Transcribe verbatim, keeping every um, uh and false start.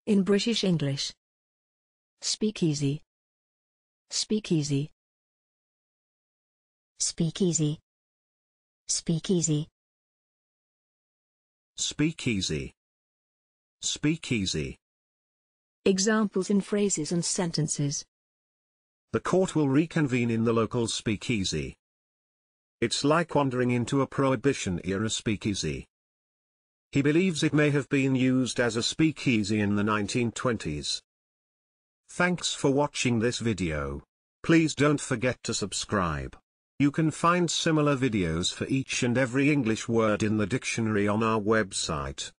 In British English. Speakeasy. Speakeasy. Speakeasy. Speakeasy. Speakeasy. Speakeasy. Examples in phrases and sentences. The court will reconvene in the local speakeasy. It's like wandering into a Prohibition-era speakeasy. He believes it may have been used as a speakeasy in the nineteen twenties. Thanks for watching this video. Please don't forget to subscribe. You can find similar videos for each and every English word in the dictionary on our website.